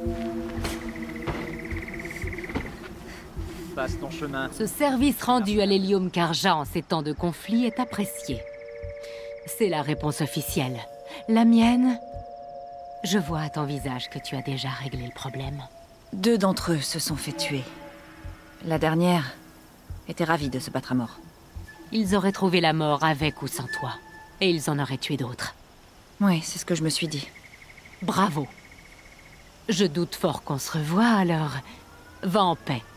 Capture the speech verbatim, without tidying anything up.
Passe ton chemin. Ce service rendu à l'Hélium Karja en ces temps de conflit est apprécié. C'est la réponse officielle. La mienne? Je vois à ton visage que tu as déjà réglé le problème. Deux d'entre eux se sont fait tuer. La dernière était ravie de se battre à mort. Ils auraient trouvé la mort avec ou sans toi. Et ils en auraient tué d'autres. Oui, c'est ce que je me suis dit. Bravo. Je doute fort qu'on se revoie, alors... Va en paix.